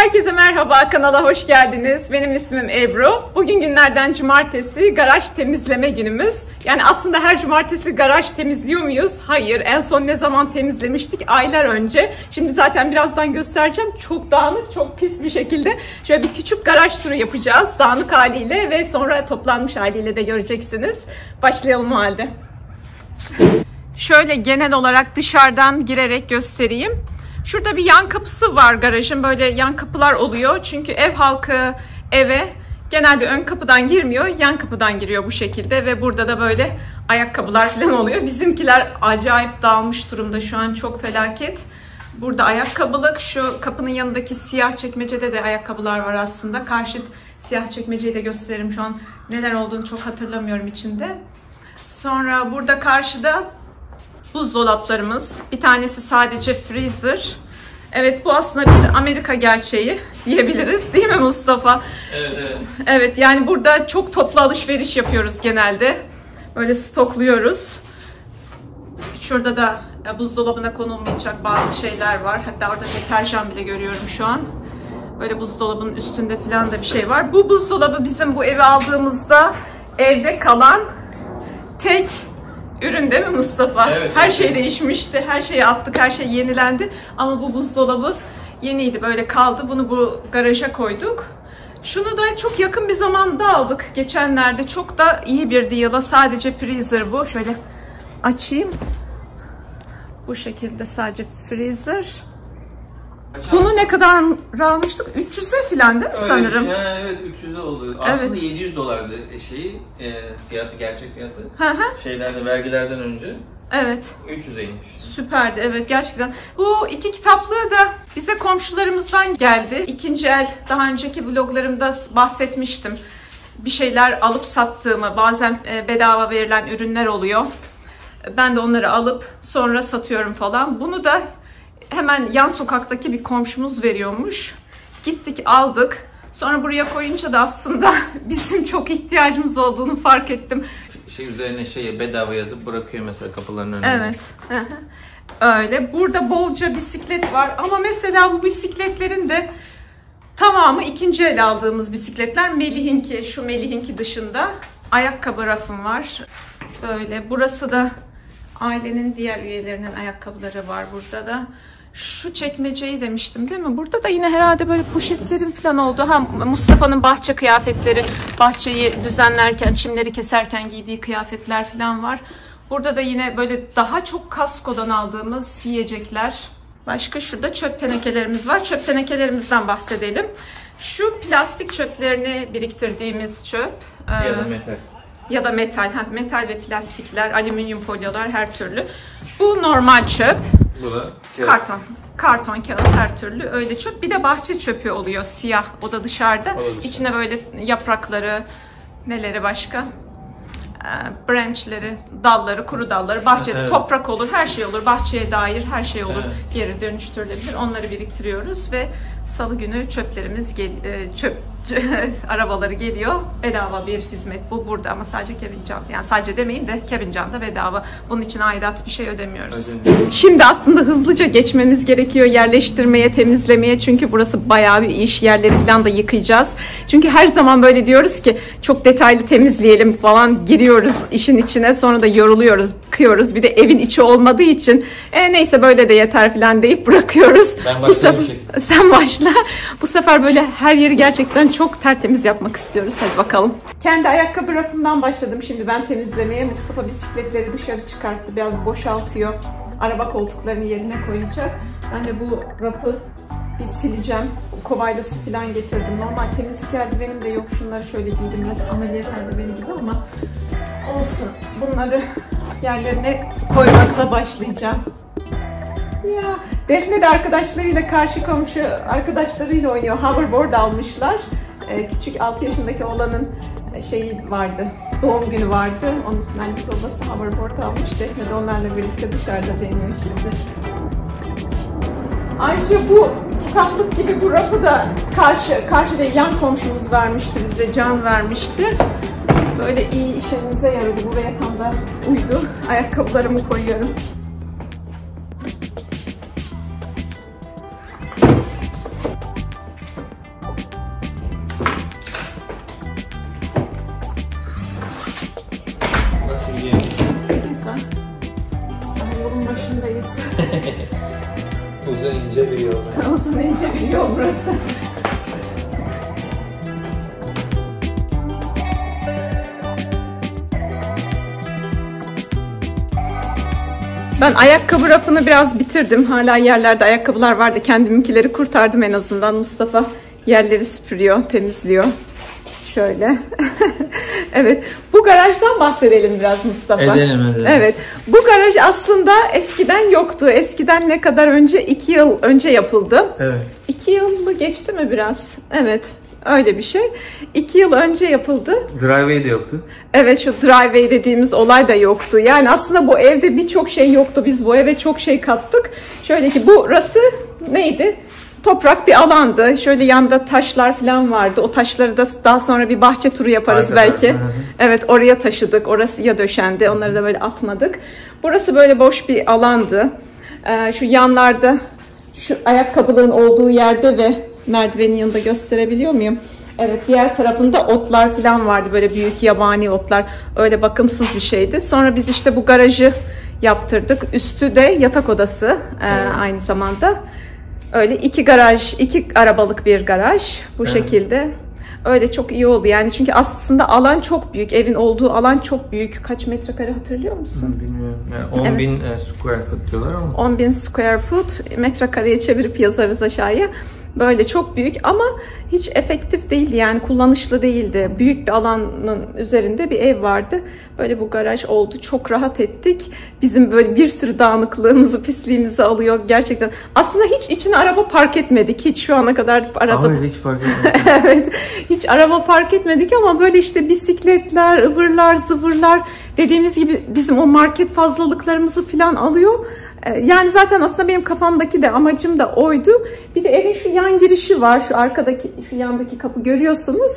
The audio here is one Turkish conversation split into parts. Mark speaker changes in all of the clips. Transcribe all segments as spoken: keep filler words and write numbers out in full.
Speaker 1: Herkese merhaba, kanala hoş geldiniz. Benim ismim Ebru. Bugün günlerden cumartesi, garaj temizleme günümüz. Yani aslında her cumartesi garaj temizliyor muyuz? Hayır. En son ne zaman temizlemiştik? Aylar önce. Şimdi zaten birazdan göstereceğim. Çok dağınık, çok pis bir şekilde. Şöyle bir küçük garaj turu yapacağız. Dağınık haliyle ve sonra toplanmış haliyle de göreceksiniz. Başlayalım o halde. Şöyle genel olarak dışarıdan girerek göstereyim. Şurada bir yan kapısı var garajın. Böyle yan kapılar oluyor. Çünkü ev halkı eve genelde ön kapıdan girmiyor. Yan kapıdan giriyor bu şekilde. Ve burada da böyle ayakkabılar falan oluyor. Bizimkiler acayip dağılmış durumda şu an. Çok felaket. Burada ayakkabılık. Şu kapının yanındaki siyah çekmecede de ayakkabılar var aslında. Karşı siyah çekmeceyi de gösteririm. Şu an neler olduğunu çok hatırlamıyorum içinde. Sonra burada karşıda buzdolaplarımız. Bir tanesi sadece freezer. Evet, bu aslında bir Amerika gerçeği diyebiliriz. Değil mi Mustafa?
Speaker 2: Evet, evet.
Speaker 1: Evet, yani burada çok toplu alışveriş yapıyoruz genelde. Böyle stokluyoruz. Şurada da buzdolabına konulmayacak bazı şeyler var. Hatta orada deterjan bile görüyorum şu an. Böyle buzdolabının üstünde falan da bir şey var. Bu buzdolabı bizim bu evi aldığımızda evde kalan tek ürün değil mi Mustafa?
Speaker 2: Evet,
Speaker 1: her
Speaker 2: evet.
Speaker 1: şey değişmişti. Her şeyi attık. Her şey yenilendi. Ama bu buzdolabı yeniydi. Böyle kaldı. Bunu bu garaja koyduk. Şunu da çok yakın bir zamanda aldık. Geçenlerde çok da iyi bir deal'a. Sadece freezer bu. Şöyle açayım. Bu şekilde sadece freezer. Bunu ne kadar almıştık? üç yüze falan değil mi
Speaker 2: Öyle
Speaker 1: sanırım?
Speaker 2: Şey, evet, üç yüze oldu. Aslında
Speaker 1: Evet.
Speaker 2: yedi yüz dolardı şeyi, e, fiyatı, gerçek fiyatı.
Speaker 1: Hı hı.
Speaker 2: Şeylerde, vergilerden önce.
Speaker 1: Evet.
Speaker 2: üç yüzeymiş.
Speaker 1: Süperdi, evet, gerçekten. Bu iki kitaplığı da bize komşularımızdan geldi. İkinci el, daha önceki vloglarımda bahsetmiştim. Bir şeyler alıp sattığımı, bazen bedava verilen ürünler oluyor. Ben de onları alıp sonra satıyorum falan. Bunu da hemen yan sokaktaki bir komşumuz veriyormuş. Gittik, aldık. Sonra buraya koyunca da aslında bizim çok ihtiyacımız olduğunu fark ettim.
Speaker 2: Şey üzerine şey bedava yazıp bırakıyor mesela kapıların önüne.
Speaker 1: Evet. Öyle. Burada bolca bisiklet var ama mesela bu bisikletlerin de tamamı ikinci el aldığımız bisikletler. Melih'inki, şu Melih'inki dışında ayakkabı rafım var. Böyle. Burası da ailenin diğer üyelerinin ayakkabıları var burada da. Şu çekmeceyi demiştim değil mi? Burada da yine herhalde böyle poşetlerin falan oldu. Ha, Mustafa'nın bahçe kıyafetleri, bahçeyi düzenlerken, çimleri keserken giydiği kıyafetler falan var. Burada da yine böyle daha çok Costco'dan aldığımız yiyecekler. Başka şurada çöp tenekelerimiz var. Çöp tenekelerimizden bahsedelim. Şu plastik çöplerini biriktirdiğimiz çöp.
Speaker 2: Ya da metal.
Speaker 1: Ya da metal. Ha, metal ve plastikler, alüminyum folyolar, her türlü. Bu normal çöp.
Speaker 2: Bu da kağıt.
Speaker 1: Karton. Karton, kağıt, her türlü öyle çöp. Bir de bahçe çöpü oluyor, siyah. O da dışarıda.
Speaker 2: Olabilir.
Speaker 1: İçine böyle yaprakları, neleri başka? Branchleri, dalları, kuru dalları, bahçede
Speaker 2: Evet.
Speaker 1: toprak olur, her şey olur. Bahçeye dair her şey olur.
Speaker 2: Evet.
Speaker 1: Geri dönüştürülebilir. Onları biriktiriyoruz ve salı günü çöplerimiz gel çöp arabaları geliyor. Bedava bir hizmet bu burada ama sadece Kevincan. Yani sadece demeyeyim de Kevincan'da bedava. Bunun için aidat bir şey ödemiyoruz.
Speaker 2: Ödemiyorum.
Speaker 1: Şimdi aslında hızlıca geçmemiz gerekiyor yerleştirmeye, temizlemeye. Çünkü burası bayağı bir iş. Yerleri falan da yıkayacağız. Çünkü her zaman böyle diyoruz ki çok detaylı temizleyelim falan, giriyoruz işin içine. Sonra da yoruluyoruz, yıkıyoruz. Bir de evin içi olmadığı için e, neyse böyle de yeter falan deyip bırakıyoruz.
Speaker 2: Ben
Speaker 1: Bu sefer,
Speaker 2: başlayayım bir
Speaker 1: sen başla. Bu sefer böyle her yeri gerçekten çok tertemiz yapmak istiyoruz. Hadi bakalım. Kendi ayakkabı rafımdan başladım şimdi ben temizlemeye. Mustafa bisikletleri dışarı çıkarttı. Biraz boşaltıyor. Araba koltuklarını yerine koyacak. Ben de bu rafı bir sileceğim. Kovayla su falan getirdim. Normal temizlik eldivenim de yok. Şunları şöyle giydim. Biraz ameliyat eldiveni gibi ama olsun. Bunları yerlerine koymakla başlayacağım. Ya Defne de arkadaşlarıyla, karşı komşu arkadaşlarıyla oynuyor. Hoverboard almışlar. Ee, küçük altı yaşındaki oğlanın şeyi vardı. Doğum günü vardı. Onun için annesi babası hoverboard almış. Defne de onlarla birlikte dışarıda deniyor şimdi. Ayrıca bu kitaplık gibi bu rafı da karşı, karşı değil yan komşumuz vermişti bize. Can vermişti. Böyle iyi işimize yaradı. Buraya tam da uydu. Ayakkabılarımı koyuyorum.
Speaker 2: ince bir yol.
Speaker 1: Uzun ince bir yol burası. Ben ayakkabı rafını biraz bitirdim. Hala yerlerde ayakkabılar vardı. Kendiminkileri kurtardım en azından. Mustafa yerleri süpürüyor, temizliyor. Şöyle. Evet. Bu garajdan bahsedelim biraz Mustafa.
Speaker 2: Edelim edelim.
Speaker 1: Evet. Bu garaj aslında eskiden yoktu. Eskiden ne kadar önce? iki yıl önce yapıldı.
Speaker 2: Evet.
Speaker 1: iki yılı geçti mi biraz? Evet. Öyle bir şey. İki yıl önce yapıldı.
Speaker 2: Driveway de yoktu.
Speaker 1: Evet, şu driveway dediğimiz olay da yoktu. Yani aslında bu evde birçok şey yoktu. Biz bu eve çok şey kattık. Şöyle ki burası neydi? Toprak bir alandı. Şöyle yanda taşlar falan vardı. O taşları da daha sonra bir bahçe turu yaparız Arkadaşlar. belki. Hı hı. Evet, oraya taşıdık. Orası ya döşendi. Onları da böyle atmadık. Burası böyle boş bir alandı. Ee, şu yanlarda şu ayakkabılığın olduğu yerde ve merdivenin yanında gösterebiliyor muyum? Evet, diğer tarafında otlar falan vardı. Böyle büyük yabani otlar. Öyle bakımsız bir şeydi. Sonra biz işte bu garajı yaptırdık. Üstü de yatak odası ee, evet. aynı zamanda. Öyle iki garaj, iki arabalık bir garaj bu evet. şekilde. Öyle çok iyi oldu yani, çünkü aslında alan çok büyük. Evin olduğu alan çok büyük. Kaç metrekare hatırlıyor musun?
Speaker 2: Bilmiyorum. Yani on bin evet. square foot diyorlar ama. on
Speaker 1: bin square foot, metrekareye çevirip yazarız aşağıya. Böyle çok büyük ama hiç efektif değildi, yani kullanışlı değildi. Büyük bir alanın üzerinde bir ev vardı. Böyle bu garaj oldu. Çok rahat ettik. Bizim böyle bir sürü dağınıklığımızı, pisliğimizi alıyor gerçekten. Aslında hiç içine araba park etmedik. Hiç şu ana kadar araba...
Speaker 2: Abi hiç park etmedik.
Speaker 1: Evet. Hiç araba park etmedik ama böyle işte bisikletler, ıvırlar, zıvırlar, dediğimiz gibi bizim o market fazlalıklarımızı falan alıyor. Yani zaten aslında benim kafamdaki de amacım da oydu. Bir de evin şu yan girişi var. Şu arkadaki, şu yandaki kapı görüyorsunuz.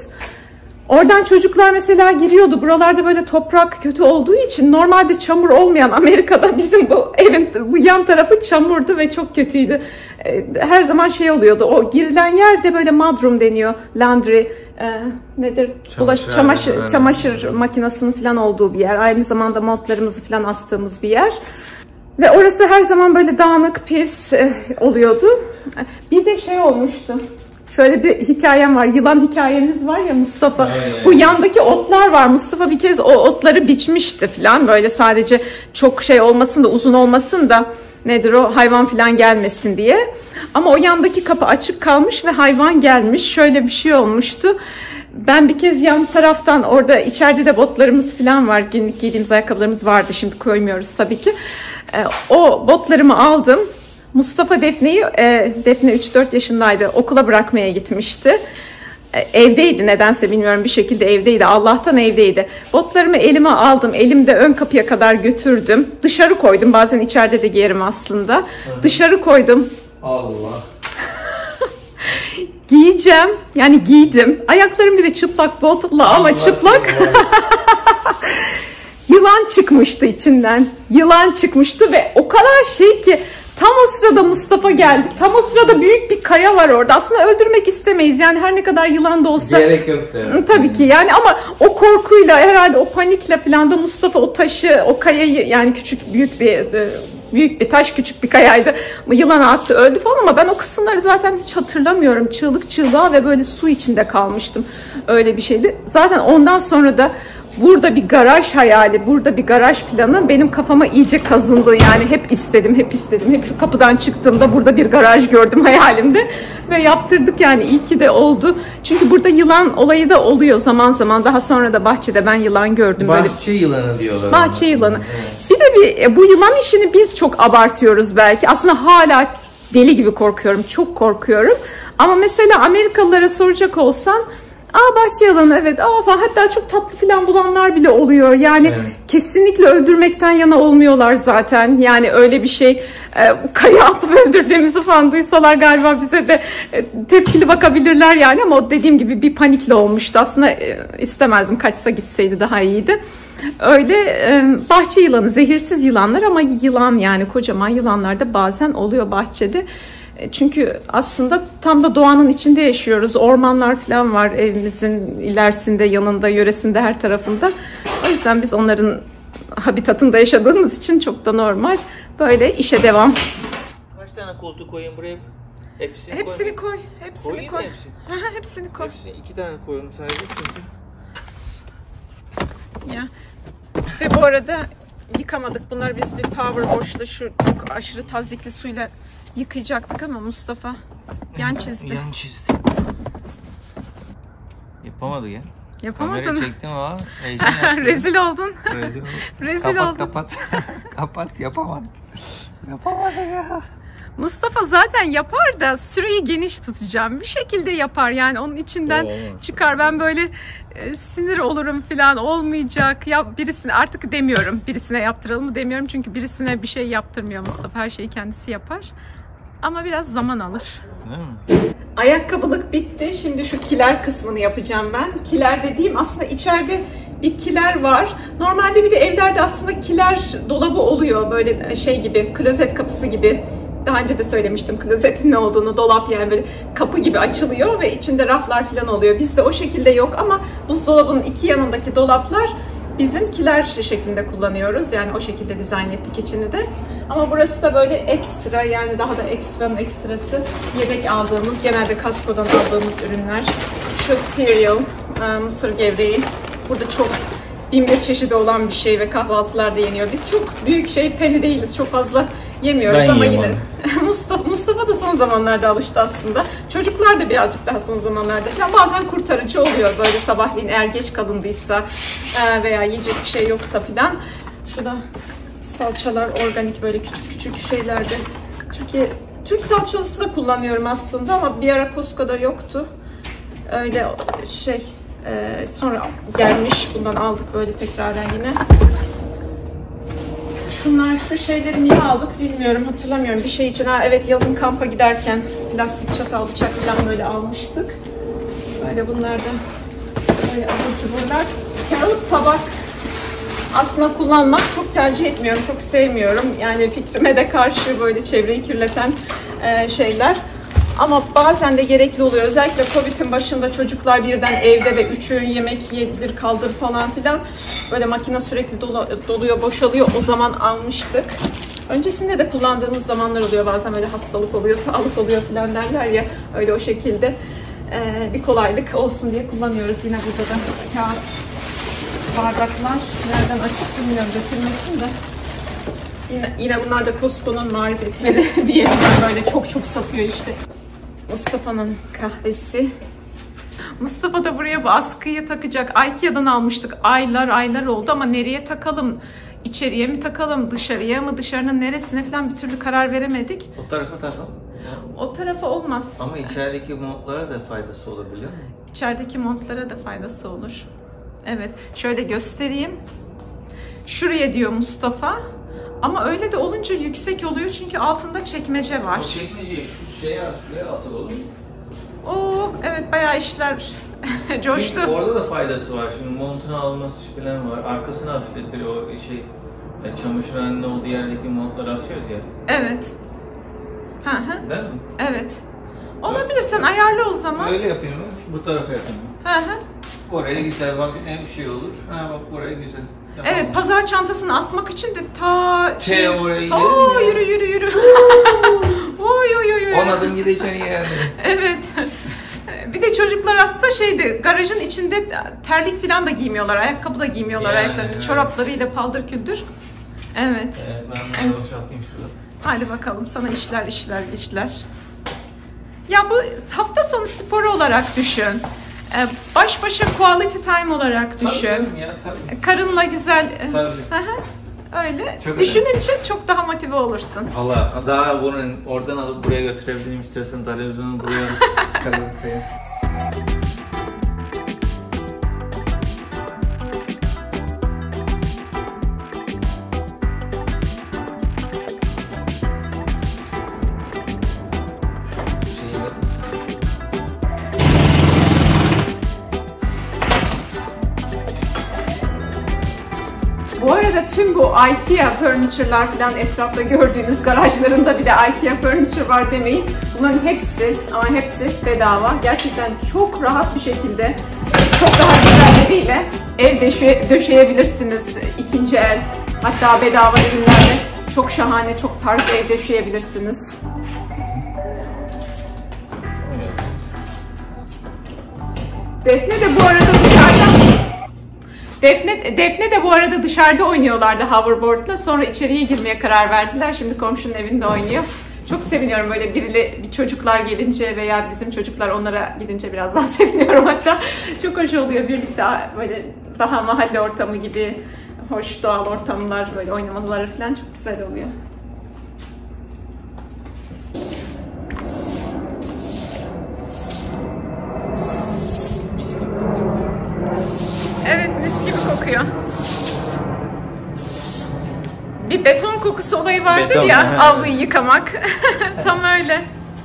Speaker 1: Oradan çocuklar mesela giriyordu. Buralarda böyle toprak kötü olduğu için, normalde çamur olmayan Amerika'da bizim bu evin bu yan tarafı çamurdu ve çok kötüydü. Her zaman şey oluyordu. O girilen yerde böyle mudroom deniyor. Laundry e, nedir? Bulaş, çamaşır, yani. çamaşır makinesinin falan olduğu bir yer. Aynı zamanda montlarımızı falan astığımız bir yer. Ve orası her zaman böyle dağınık, pis oluyordu. Bir de şey olmuştu. Şöyle bir hikayem var. Yılan hikayemiz var ya Mustafa. Evet. Bu yandaki otlar var. Mustafa bir kez o otları biçmişti falan. Böyle sadece çok şey olmasın da, uzun olmasın da, nedir o, hayvan falan gelmesin diye. Ama o yandaki kapı açık kalmış ve hayvan gelmiş. Şöyle bir şey olmuştu. Ben bir kez yan taraftan, orada içeride de botlarımız falan var. Günlük giydiğimiz ayakkabılarımız vardı. Şimdi koymuyoruz tabii ki. O botlarımı aldım. Mustafa Defne'yi, Defne üç dört yaşındaydı, okula bırakmaya gitmişti. Evdeydi nedense, bilmiyorum, bir şekilde evdeydi. Allah'tan evdeydi. Botlarımı elime aldım. Elimde ön kapıya kadar götürdüm. Dışarı koydum. Bazen içeride de giyerim aslında. Hı. Dışarı koydum.
Speaker 2: Allah.
Speaker 1: Giyeceğim. Yani giydim. Ayaklarım bir de çıplak botla ama Allah çıplak. Yılan çıkmıştı içinden. Yılan çıkmıştı ve o kadar şey ki, tam o sırada Mustafa geldi. Tam o sırada büyük bir kaya var orada. Aslında öldürmek istemeyiz. Yani her ne kadar yılan da olsa.
Speaker 2: Gerek yoktu. Yani.
Speaker 1: Tabii ki yani, ama o korkuyla herhalde, o panikle falan da Mustafa o taşı, o kayayı, yani küçük büyük bir büyük bir taş, küçük bir kayaydı. Yılana attı, öldü falan, ama ben o kısımları zaten hiç hatırlamıyorum. Çığlık çığlığa ve böyle su içinde kalmıştım. Öyle bir şeydi. Zaten ondan sonra da burada bir garaj hayali, burada bir garaj planı benim kafama iyice kazındı. Yani hep istedim, hep istedim. Hep şu kapıdan çıktığımda burada bir garaj gördüm hayalimde. Ve yaptırdık yani, iyi ki de oldu. Çünkü burada yılan olayı da oluyor zaman zaman. Daha sonra da bahçede ben yılan gördüm.
Speaker 2: Bahçe böyle. Yılanı diyorlar.
Speaker 1: Bahçe ona. Yılanı. Evet. Bir de bir, bu yılan işini biz çok abartıyoruz belki. Aslında hala deli gibi korkuyorum, çok korkuyorum. Ama mesela Amerikalılara soracak olsan, aa bahçe yılanı, evet, aa falan, hatta çok tatlı falan bulanlar bile oluyor. Yani evet. Kesinlikle öldürmekten yana olmuyorlar zaten. Yani öyle bir şey, e, kaya atıp öldürdüğümüzü falan duysalar galiba bize de e, tepkili bakabilirler yani. Ama o dediğim gibi bir panikle olmuştu. Aslında e, istemezdim, kaçsa gitseydi daha iyiydi. Öyle e, bahçe yılanı, zehirsiz yılanlar, ama yılan, yani kocaman yılanlar da bazen oluyor bahçede. Çünkü aslında tam da doğanın içinde yaşıyoruz. Ormanlar falan var evimizin ilerisinde, yanında, yöresinde, her tarafında. O yüzden biz onların habitatında yaşadığımız için çok da normal. Böyle işe devam.
Speaker 2: Kaç tane koltuk koyayım buraya? Hepsini,
Speaker 1: hepsini koy. koy. Hepsini
Speaker 2: Koyayım
Speaker 1: koy.
Speaker 2: Hepsini?
Speaker 1: Aha, hepsini koy.
Speaker 2: Hepsini iki tane koyalım sadece çünkü.
Speaker 1: Ya. Ve bu arada yıkamadık. Bunları biz bir power wash'la şu çok aşırı tazyikli suyla yıkayacaktık ama Mustafa yan çizdi.
Speaker 2: Yan çizdi. Yapamadı ya.
Speaker 1: Yapamadın.
Speaker 2: Kamerayı çektim ama heyecan
Speaker 1: Rezil oldun.
Speaker 2: Rezil oldum.
Speaker 1: Rezil
Speaker 2: kapat,
Speaker 1: oldun.
Speaker 2: Kapat kapat. Yapamadım. Yapamadı ya.
Speaker 1: Mustafa zaten yapar da süreyi geniş tutacağım. Bir şekilde yapar yani onun içinden
Speaker 2: Oo.
Speaker 1: çıkar. Ben böyle e, sinir olurum falan olmayacak. Ya birisine artık demiyorum. Birisine yaptıralım mı demiyorum. Çünkü birisine bir şey yaptırmıyor Mustafa. Her şeyi kendisi yapar. Ama biraz zaman alır.
Speaker 2: Değil mi?
Speaker 1: Ayakkabılık bitti. Şimdi şu kiler kısmını yapacağım ben. Kiler dediğim aslında içeride bir kiler var. Normalde bir de evlerde aslında kiler dolabı oluyor. Böyle şey gibi, klozet kapısı gibi. Daha önce de söylemiştim klozetin ne olduğunu. Dolap yani böyle kapı gibi açılıyor ve içinde raflar falan oluyor. Bizde o şekilde yok ama buzdolabının iki yanındaki dolaplar bizim kiler şeklinde kullanıyoruz. Yani o şekilde dizayn ettik içini de. Ama burası da böyle ekstra, yani daha da ekstranın ekstrası. Yedek aldığımız, genelde Costco'dan aldığımız ürünler. Şu cereal, mısır gevreği. Burada çok bin bir çeşidi olan bir şey ve kahvaltılarda yeniyor. Biz çok büyük şey peni değiliz. Çok fazla yemiyoruz
Speaker 2: Ben
Speaker 1: ama yine. Mustafa, Mustafa da son zamanlarda alıştı aslında. Çocuklar da birazcık daha son zamanlarda. Yani bazen kurtarıcı oluyor böyle sabahleyin eğer geç kalındıysa veya yiyecek bir şey yoksa filan. Şurada salçalar organik böyle küçük küçük şeylerde. Türkiye Türk salçalısı da kullanıyorum aslında ama bir ara Costco'da yoktu. Öyle şey e, sonra gelmiş, bundan aldık böyle tekraren yine. Şunlar, şu şeyleri niye aldık bilmiyorum, hatırlamıyorum. Bir şey için, ha evet, yazın kampa giderken plastik çatal bıçak falan böyle almıştık. Böyle bunlar da böyle abur cuburlar. Kağıt tabak aslında kullanmak çok tercih etmiyorum, çok sevmiyorum. Yani fikrime de karşı böyle çevreyi kirleten e, şeyler. Ama bazen de gerekli oluyor. Özellikle Covid'in başında çocuklar birden evde ve üç öğün yemek yedir kaldır falan filan. Böyle makine sürekli dolu, doluyor, boşalıyor. O zaman almıştık. Öncesinde de kullandığımız zamanlar oluyor. Bazen böyle hastalık oluyor, sağlık oluyor falan derler ya. Öyle o şekilde ee, bir kolaylık olsun diye kullanıyoruz. Yine burada da kağıt bardaklar. Nereden açık bilmiyorum, dökülmesin de. Yine, yine bunlar da Costco'nun marifetleri diyelim, böyle çok çok satıyor işte. Mustafa'nın kahvesi. Mustafa da buraya bu askıyı takacak. Ikea'dan almıştık. Aylar aylar oldu ama nereye takalım? İçeriye mi takalım? Dışarıya mı? Dışarının neresine falan bir türlü karar veremedik.
Speaker 2: O tarafa takalım.
Speaker 1: O tarafa olmaz.
Speaker 2: Ama içerideki montlara da faydası olur biliyor musun?
Speaker 1: İçerideki montlara da faydası olur. Evet. Şöyle göstereyim. Şuraya diyor Mustafa. Ama öyle de olunca yüksek oluyor çünkü altında çekmece var.
Speaker 2: O çekmeceyi şu şeye, şuraya asıl olur mu?
Speaker 1: Oo, evet, bayağı işler coştu.
Speaker 2: Çünkü orada da faydası var. Şimdi montun alması falan var. Arkasını hafifletir o şey. Ya çamaşırhanenin olduğu yerdeki montları asıyoruz ya.
Speaker 1: Evet. Hı hı.
Speaker 2: Değil mi?
Speaker 1: Evet. Olabilir, sen ayarla o zaman.
Speaker 2: Öyle yapayım mı? Bu tarafa yapayım.
Speaker 1: Hı hı.
Speaker 2: Oraya güzel bak, hem bir şey olur. Ha bak, buraya güzel. Yapalım.
Speaker 1: Evet, pazar çantasını asmak için de ta
Speaker 2: şey,
Speaker 1: şey,
Speaker 2: oraya
Speaker 1: ta yürü yürü yürü. Oy oy oy.
Speaker 2: On adım gideceksin yani.
Speaker 1: Evet. Bir de çocuklar aslında şeydi, garajın içinde terlik falan da giymiyorlar, ayakkabı da giymiyorlar,
Speaker 2: yani,
Speaker 1: ayaklarını,
Speaker 2: evet.
Speaker 1: Çoraplarıyla paldır küldür. Evet.
Speaker 2: Evet, ben bunu boşaltayım şurada.
Speaker 1: Hadi bakalım, sana işler işler işler. Ya bu hafta sonu sporu olarak düşün. Baş başa quality time olarak düşün.
Speaker 2: Tabii canım ya, tabii.
Speaker 1: Karınla güzel.
Speaker 2: Tabii.
Speaker 1: Öyle.
Speaker 2: Çok
Speaker 1: düşününce
Speaker 2: önemli.
Speaker 1: çok daha motive olursun.
Speaker 2: Allah, daha bunu oradan alıp buraya götürebilirim, istersen televizyonu buraya koyayım.
Speaker 1: Bu arada tüm bu Ikea furniture'lar falan etrafta gördüğünüz garajlarında bir de Ikea furniture var demeyin. Bunların hepsi, ama hepsi bedava. Gerçekten çok rahat bir şekilde, çok daha güzelleriyle ev döşe, döşeyebilirsiniz. İkinci el, hatta bedava ürünlerle çok şahane, çok tarz ev döşeyebilirsiniz. Defne de bu arada dışarıda Defne, Defne de bu arada dışarıda oynuyorlardı hoverboard'la. Sonra içeriye girmeye karar verdiler. Şimdi komşunun evinde oynuyor. Çok seviniyorum böyle biriyle, bir çocuklar gelince veya bizim çocuklar onlara gidince biraz daha seviniyorum hatta. Çok hoş oluyor birlikte böyle daha mahalle ortamı gibi hoş doğal ortamlar, böyle oynamaları falan çok güzel oluyor. Evet, mis gibi kokuyor. Bir beton kokusu olayı vardır beton, ya, he. Avluyu yıkamak. Tam öyle.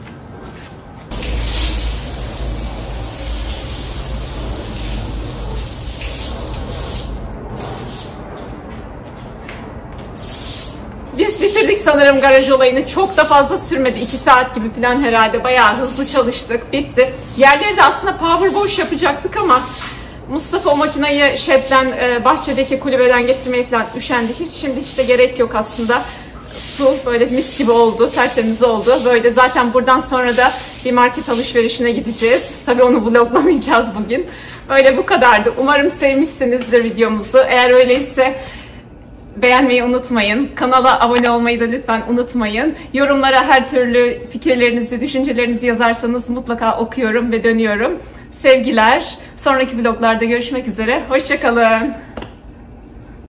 Speaker 1: Biz bitirdik sanırım garaj olayını. Çok da fazla sürmedi. iki saat gibi falan herhalde. Bayağı hızlı çalıştık. Bitti. Yerleri de aslında power wash yapacaktık ama Mustafa o makineyi şebden, bahçedeki kulübeden getirmeye falan üşendi. Hiç şimdi işte gerek yok aslında. Su böyle mis gibi oldu, tertemiz oldu. Böyle zaten buradan sonra da bir market alışverişine gideceğiz. Tabii onu vloglamayacağız bugün. Böyle bu kadardı. Umarım sevmişsinizdir videomuzu. Eğer öyleyse beğenmeyi unutmayın. Kanala abone olmayı da lütfen unutmayın. Yorumlara her türlü fikirlerinizi, düşüncelerinizi yazarsanız mutlaka okuyorum ve dönüyorum. Sevgiler. Sonraki vloglarda görüşmek üzere. Hoşça kalın.